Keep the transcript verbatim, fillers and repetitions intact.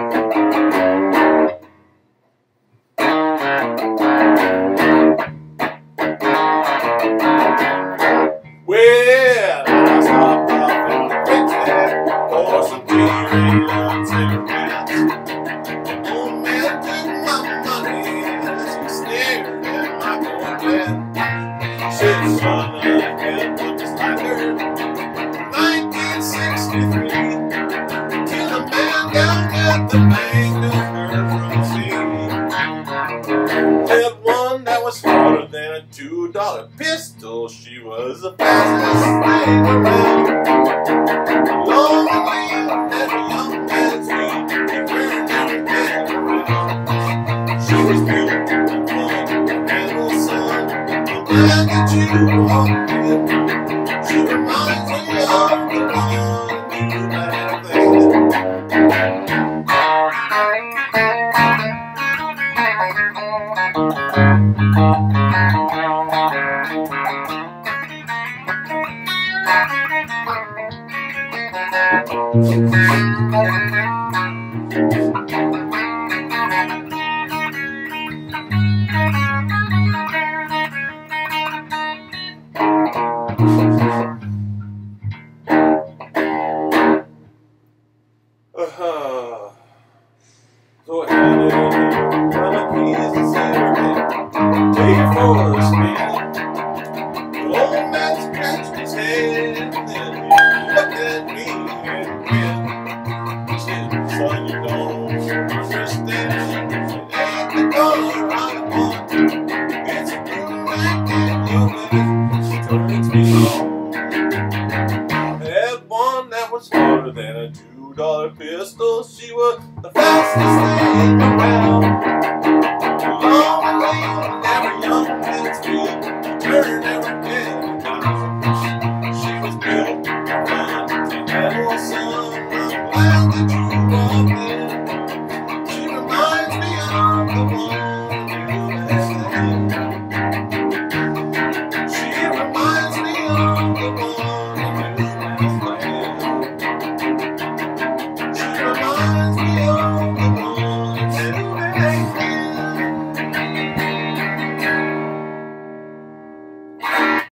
Well, I stopped off in the picture for some beer and cigarettes. The old man took my money as he stared at my Corvette. He said, son, I had one just like her in nineteen sixty-three, till the man down at the bank took her from sea. Had one that was harder than a two dollar pistol. She was the fastest thing around. Long and lean and a young and sweet, he wearing her head around. She was beautiful and fun and handle son. I'm glad that you walked in. She reminds me of the one you had there. Uh-huh. So I had it in a piece of cigarette, take it for a spin. The old man scratched his head and then he looked at me and grinned. He said, son, you don't understand. It ain't the color I want. It's a blue black and human. Turns me on. I had one that was harder than a two dollar pistol. She was the fastest thing around.